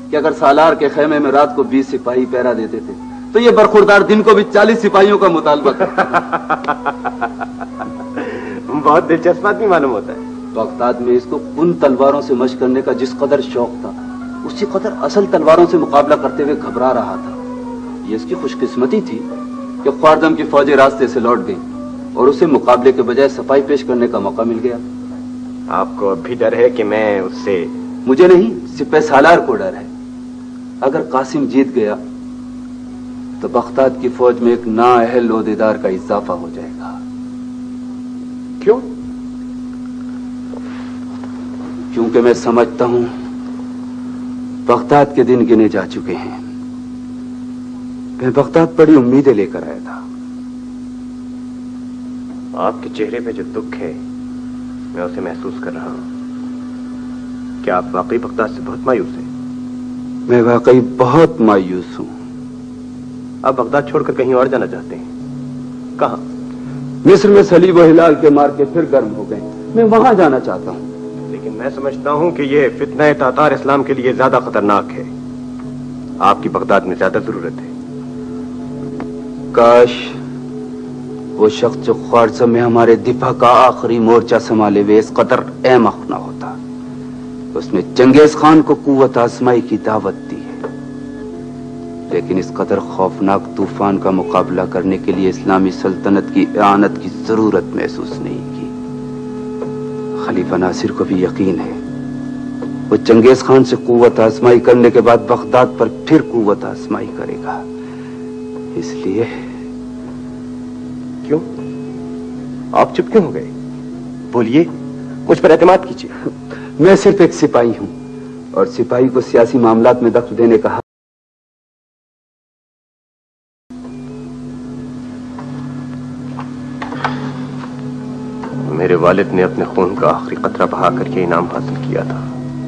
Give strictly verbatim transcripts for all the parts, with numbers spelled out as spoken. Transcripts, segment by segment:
کہ اگر سالار کے خیمے میں رات کو بیس سپاہی پہرا دیتے تھے تو یہ برخوردار دن کو بھی چالیس سپاہیوں کا مطالبہ کرتا۔ بہت دلچسپ آدمی معلوم ہوتا ہے۔ بغداد میں اس کو ان تلواروں سے مشق کرنے کا جس قدر شوق تھا اسی قدر اصل تلواروں سے مقابلہ کرتے ہوئے گھبرا رہا تھا۔ یہ اس کی خوش قسمتی تھی کہ خوارزم کی فوجیں راستے سے لوٹ گئیں اور اسے مقابلے کے بجائے صفائی پیش کرنے کا موقع مل گیا۔ آپ کو اب بھی ڈر ہے کہ میں اس سے؟ مجھے نہیں، سپہ سالار کو ڈر ہے۔ اگر قاسم جیت گیا تو بغداد کی فوج میں ایک نااہل عہدیدار کا اضافہ ہو جائے گا۔ کیوں؟ کیونکہ میں سمجھتا ہوں بغداد کے دن گنے جا چکے ہیں۔ میں بغداد بڑی امیدیں لے کر آیا تھا۔ آپ کے چہرے پہ جو دکھ ہے میں اسے محسوس کر رہا ہوں۔ کیا آپ واقعی بغداد سے بہت مایوس ہیں؟ میں واقعی بہت مایوس ہوں۔ آپ بغداد چھوڑ کر کہیں اور جانا چاہتے ہیں؟ کہاں؟ مصر میں صلیب و ہلال کے مار کے پھر گرم ہو گئے، میں وہاں جانا چاہتا ہوں۔ لیکن میں سمجھتا ہوں کہ یہ فتنہ تاتار اسلام کے لیے زیادہ خطرناک ہے۔ آپ کی بغداد میں زیادہ ضرورت ہے۔ کاش وہ شخص جو خوارزم میں ہمارے دفاع کا آخری مورچہ سنبھالے ہوئے اس قدر احمق نہ ہوتا۔ اس نے چنگیز خان کو قوت آزمائی کی دعوت دی ہے، لیکن اس قدر خوفناک طوفان کا مقابلہ کرنے کے لیے اسلامی سلطنت کی اعانت کی ضرورت محسوس نہیں کی۔ خلیفہ ناصر کو بھی یقین ہے وہ چنگیز خان سے قوت آزمائی کرنے کے بعد بغداد پر پھر قوت آزمائی کرے گا۔ اس لیے کیوں؟ آپ چپ کیوں ہو گئے؟ بولیے، مجھ پر اعتماد کیجیے۔ میں صرف ایک سپاہی ہوں اور سپاہی کو سیاسی معاملات میں دخل دینے کا حق۔ میرے والد نے اپنے خون کا آخری قطرہ بہا کر یہ انعام حاصل کیا تھا۔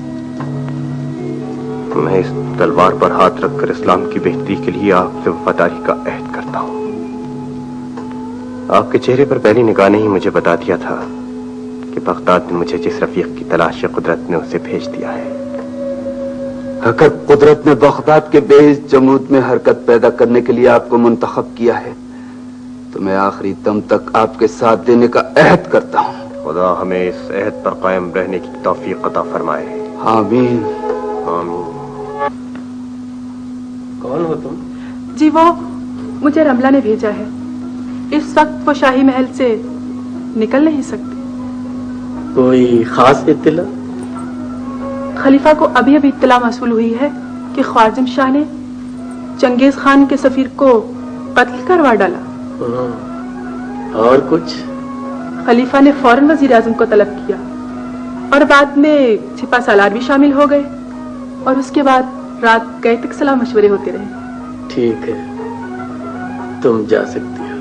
میں اس تلوار پر ہاتھ رکھ کر اسلام کی بہتری کے لیے آپ سے وفاداری کا عہد کرتا ہوں۔ آپ کے چہرے پر پہلی نگاہ نے ہی مجھے بتا دیا تھا کہ بغداد نے مجھے جس رفیق کی تلاش قدرت نے اسے بھیج دیا ہے۔ اگر قدرت نے بغداد کے بے حس جمود میں حرکت پیدا کرنے کے لیے آپ کو منتخب کیا ہے تو میں آخری دم تک آپ کے ساتھ دینے کا عہد کرتا ہوں۔ خدا ہمیں اس عہد پر قائم رہنے کی توفیق عطا فرمائے۔ آمین آمین۔ کون ہو تم؟ جی وہ مجھے رملہ نے بھیجا ہے۔ اس وقت وہ شاہی محل سے نکل نہیں سکتے۔ کوئی خاص اطلاع؟ خلیفہ کو ابھی ابھی اطلاع موصول ہوئی ہے کہ خوارزم شاہ نے چنگیز خان کے سفیر کو قتل کروا ڈالا۔ اور کچھ؟ خلیفہ نے فوراً وزیر اعظم کو طلب کیا اور بعد میں سپہ سالار بھی شامل ہو گئے اور اس کے بعد رات گئے تک صلاح مشورے ہوتے رہے۔ ٹھیک ہے، تم جا سکتی ہو۔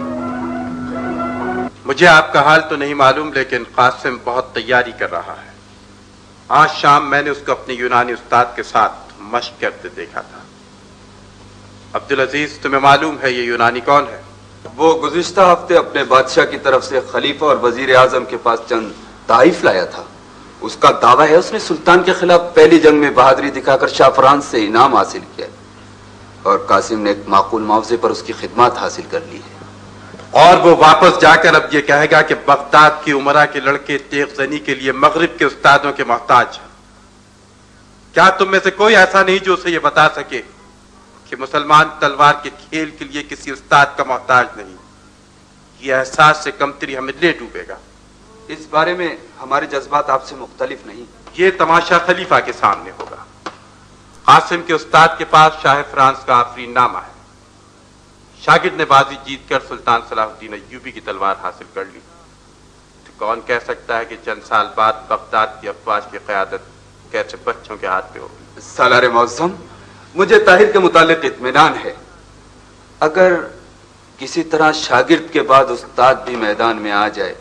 مجھے آپ کا حال تو نہیں معلوم، لیکن قاسم بہت تیاری کر رہا ہے۔ آج شام میں نے اس کو اپنے یونانی استاد کے ساتھ مشق کرتے دیکھا تھا۔ عبدالعزیز، تمہیں معلوم ہے یہ یونانی کون ہے؟ وہ گزشتہ ہفتے اپنے بادشاہ کی طرف سے خلیفہ اور وزیر اعظم کے پاس چند تحائف لایا تھا۔ اس کا دعویٰ ہے اس نے سلطان کے خلاف پہلی جنگ میں بہادری دکھا کر شاہ فرانس سے انعام حاصل کیا اور قاسم نے ایک معقول معاوضے پر اس کی خدمات حاصل کر لی ہے۔ اور وہ واپس جا کر اب یہ کہے گا کہ بغداد کی عمرہ کے لڑکے تیغ زنی کے لیے مغرب کے استادوں کے محتاج ہیں۔ کیا تم میں سے کوئی ایسا نہیں جو اسے یہ بتا سکے کہ مسلمان تلوار کے کھیل کے لیے کسی استاد کا محتاج نہیں؟ یہ احساس سے کمتری ہمیں لے ڈوبے گا۔ اس بارے میں ہمارے جذبات آپ سے مختلف نہیں۔ یہ تماشا خلیفہ کے سامنے ہوگا۔ قاسم کے استاد کے پاس شاہ فرانس کا آفرین نامہ ہے۔ شاگرد نے بازی جیت کر سلطان صلاح الدین ایوبی کی تلوار حاصل کر لی، تو کون کہہ سکتا ہے کہ چند سال بعد بغداد کی افواج کی قیادت کیسے بچوں کے ہاتھ پہ ہوگی؟ سالار معظم، مجھے طاہر کے متعلق اطمینان ہے۔ اگر کسی طرح شاگرد کے بعد استاد بھی میدان میں آ جائے۔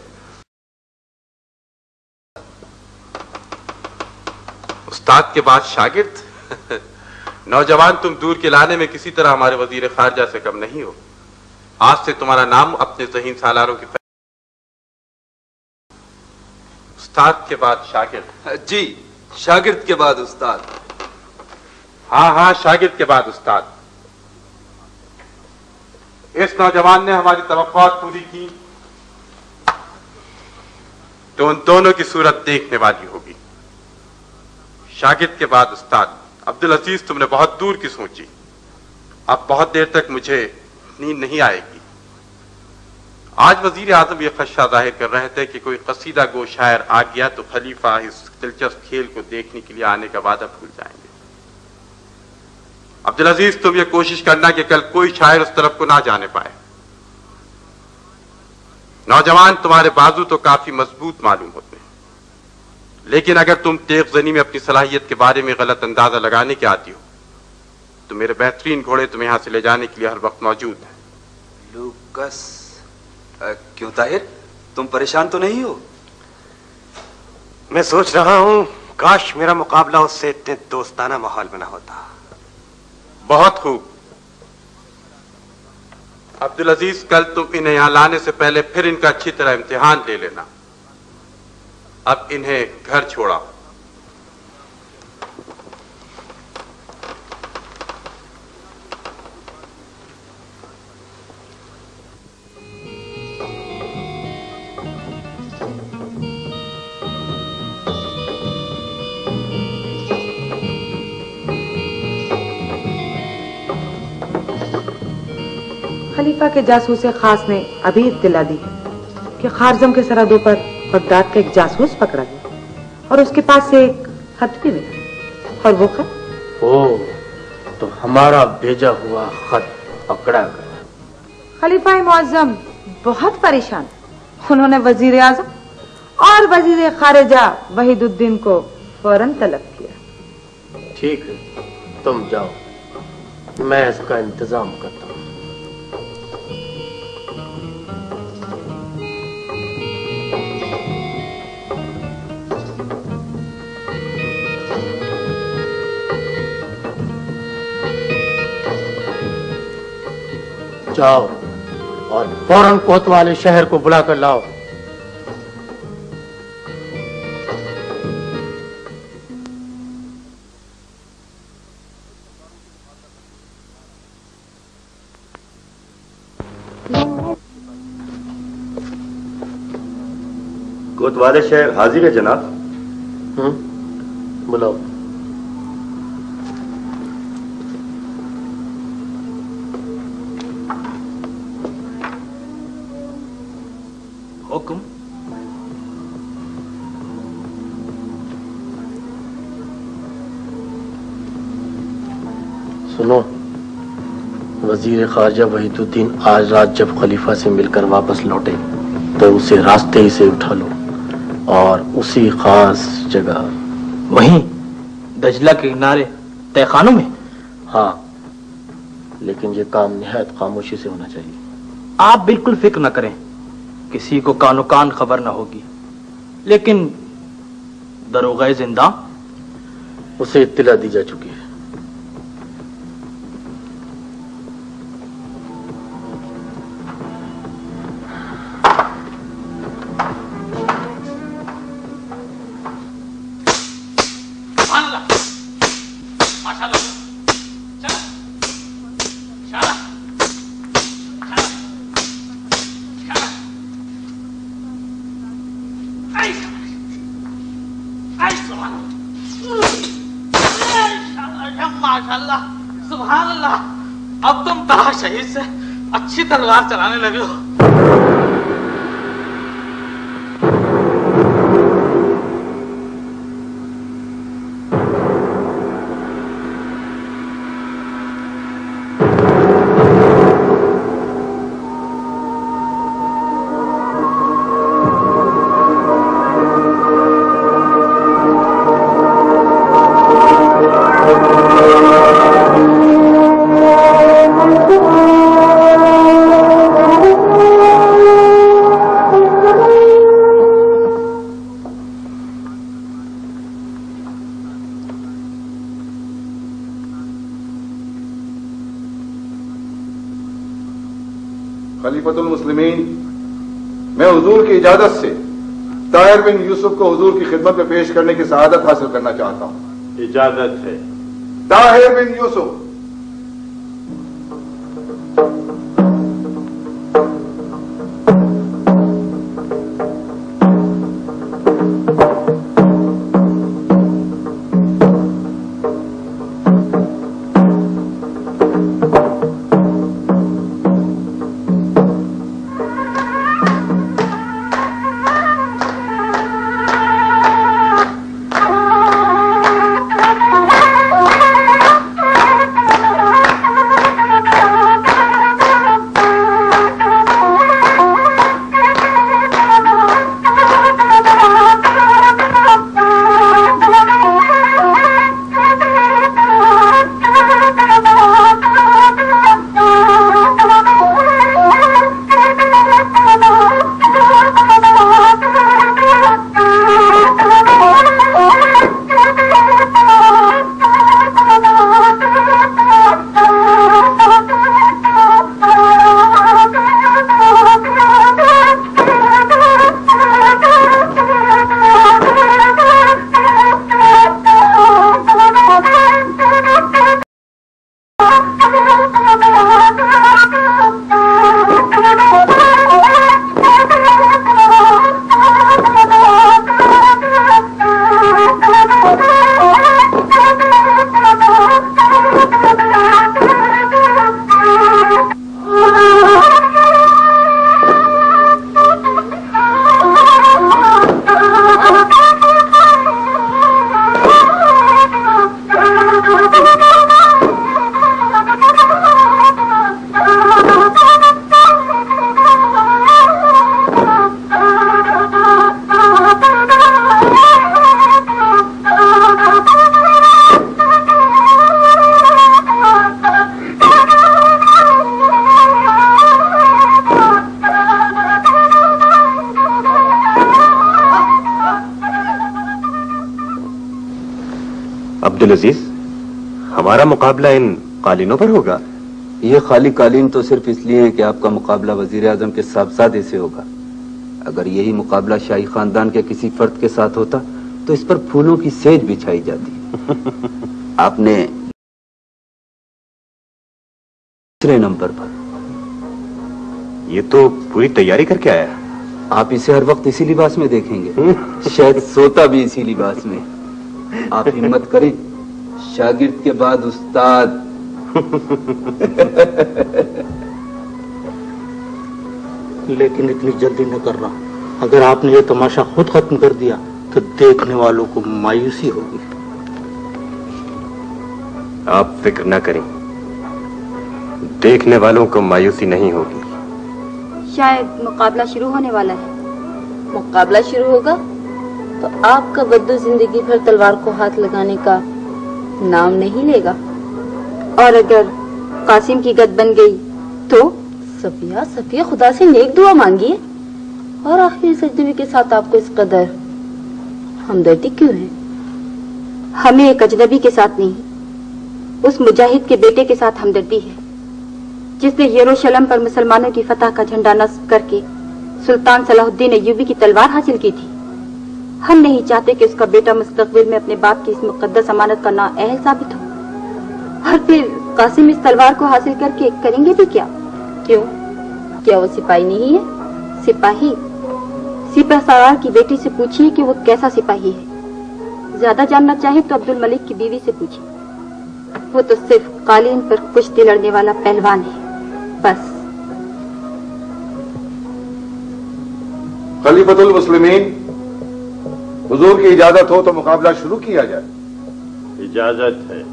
استاد کے بعد شاگرد؟ نوجوان، تم دور کے لانے میں کسی طرح ہمارے وزیر خارجہ سے کم نہیں ہو۔ آج سے تمہارا نام اپنے ذہین سالاروں کی استاد کے بعد شاگرد؟ جی، شاگرد کے بعد استاد۔ ہاں ہاں شاگرد کے بعد استاد. اس نوجوان نے ہماری توقعات پوری کی تو ان دونوں کی صورت دیکھنے والی ہوگی. شاگرد کے بعد استاد. عبدالعزیز تم نے بہت دور کی سوچی. اب بہت دیر تک مجھے نیند نہیں آئے گی. آج وزیر اعظم یہ خدشہ ظاہر کر رہے تھے کہ کوئی قصیدہ گو شاعر آ گیا تو خلیفہ اس دلچسپ کھیل کو دیکھنے کے لیے آنے کا وعدہ بھول جائیں گے. عبدالعزیز تم یہ کوشش کرنا کہ کل کوئی شاعر اس طرف کو نہ جانے پائے. نوجوان تمہارے بازو تو کافی مضبوط معلوم ہوتے ہیں، لیکن اگر تم تیغ زنی میں اپنی صلاحیت کے بارے میں غلط اندازہ لگانے کے عادی ہو تو میرے بہترین گھوڑے تمہیں یہاں سے لے جانے کے لیے ہر وقت موجود ہیں. لوکس کیوں طاہر، تم پریشان تو نہیں ہو؟ میں سوچ رہا ہوں کاش میرا مقابلہ اس سے اتنے دوستانہ ماحول میں نہ ہوتا. بہت خوب. عبدالعزیز کل تم انہیں یہاں لانے سے پہلے پھر ان کا اچھی طرح امتحان لے لینا. اب انہیں گھر چھوڑا. خلیفہ کے جاسوس خاص نے ابھی اطلاع دی کہ خارزم کے سرحدوں پر بغداد کا ایک جاسوس پکڑا گیا اور اس کے پاس سے ایک خط بھی ملا، اور وہ خط او تو ہمارا بھیجا ہوا خط پکڑا گیا. خلیفہ معظم بہت پریشان. انہوں نے وزیر اعظم اور وزیر خارجہ وحید الدین کو فوراً طلب کیا. ٹھیک ہے تم جاؤ، میں اس کا انتظام کرتا ہوں. جاؤ اور فوراً کوتوال شہر کو بلا کر لاؤ. کوتوال شہر حاضر ہے جناب. ہوں بلاؤ. حکم. سنو، وزیر خارجہ وحید الدین آج رات جب خلیفہ سے مل کر واپس لوٹے تو اسے راستے ہی سے اٹھا لو اور اسی خاص جگہ، وہیں دجلہ کے کنارے تہ خانوں میں. ہاں لیکن یہ کام نہایت خاموشی سے ہونا چاہیے. آپ بالکل فکر نہ کریں، کسی کو کانو کان خبر نہ ہوگی. لیکن دروغہ زندہ اسے اطلاع دی جا چکی ہے. سبحان اللہ، اب تم طاہر شہید سے اچھی تلوار چلانے لگے ہو. خلیفۃ المسلمین، میں حضور کی اجازت سے طاہر بن یوسف کو حضور کی خدمت میں پیش کرنے کی سعادت حاصل کرنا چاہتا ہوں. اجازت ہے. ताहिर बिन यूसुफ। अब्दुल अजीज, हमारा मुकाबला इन कालीनों पर होगा? ये खाली कालीन तो सिर्फ इसलिए है कि आपका मुकाबला वजीर आजम के साहबजादे से होगा। अगर यही मुकाबला शाही खानदान के किसी फर्द के साथ होता तो इस पर फूलों की सेज बिछाई जाती। आपने दूसरे नंबर पर। ये तो पूरी तैयारी करके आया। आप इसे हर वक्त इसी लिबास में देखेंगे, शायद सोता भी इसी लिबास में। आप हिम्मत करें, शागिर्द के बाद उस्ताद। लेकिन इतनी जल्दी न करना। अगर आपने ये तमाशा खुद खत्म कर दिया तो देखने वालों को मायूसी होगी। आप फिक्र न करें, देखने वालों को मायूसी नहीं होगी। शायद मुकाबला शुरू होने वाला है। मुकाबला शुरू होगा तो आपका बद्दू जिंदगी भर तलवार को हाथ लगाने का नाम नहीं लेगा। और अगर कासिम की गद बन गई तो सफिया सफिया खुदा से नेक दुआ मांगिए। और आखिर इस अजनबी के साथ आपको इस कदर हमदर्दी क्यों है? हमें एक अजनबी के साथ नहीं, उस मुजाहिद के बेटे के साथ हमदर्दी है जिसने यरूशलेम पर मुसलमानों की फतह का झंडा नस्ब करके सुल्तान सलाहुद्दीन अय्यूबी की तलवार हासिल की थी। हम नहीं चाहते कि उसका बेटा मुस्तकबिल में अपने बाप की इस मुकद्दस अमानत का नाअहल साबित हो। और फिर कासिम इस तलवार को हासिल करके करेंगे भी क्या? क्यों? क्या वो सिपाही नहीं है? सिपाही सिपहसालार की बेटी से पूछिए कि वो कैसा सिपाही है। ज्यादा जानना चाहे तो अब्दुल मलिक की बीवी से पूछिए। वो तो सिर्फ कालीन पर कुश्ती लड़ने वाला पहलवान है, बस। खलीफतुल मुस्लिमीन, हुजूर की इजाजत हो तो मुकाबला शुरू किया जाए। इजाजत है।